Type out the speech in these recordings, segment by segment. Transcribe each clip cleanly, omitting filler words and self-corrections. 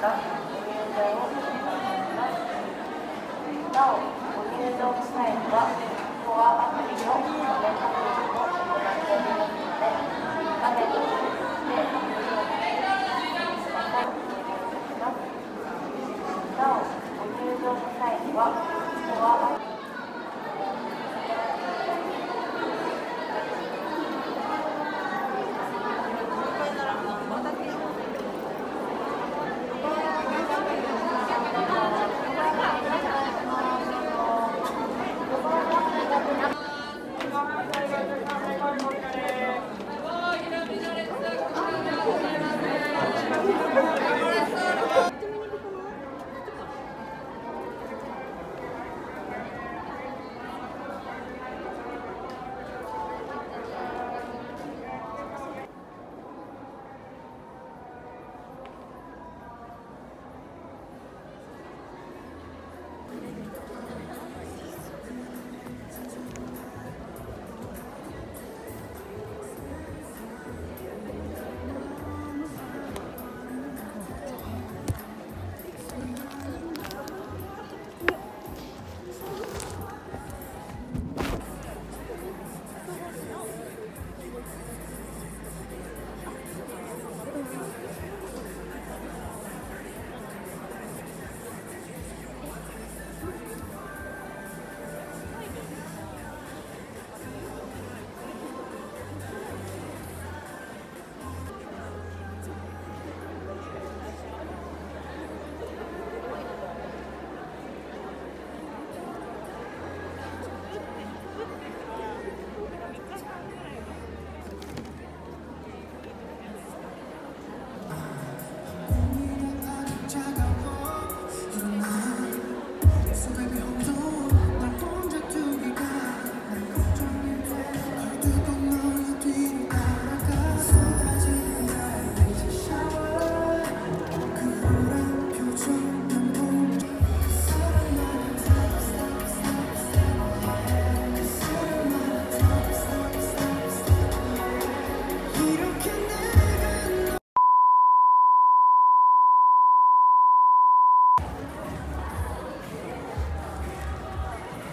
からご入場をお願いします。なお、ご入場際には、コアアプリの画面確認を行っておりますので、画面を通じて入場をしてください。なお、ご入場の際には、コアアプリ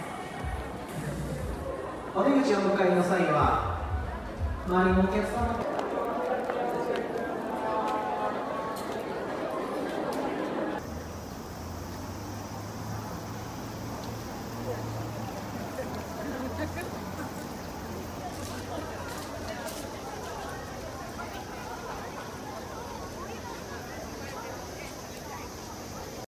お出口をお迎えの際は、周りのお客様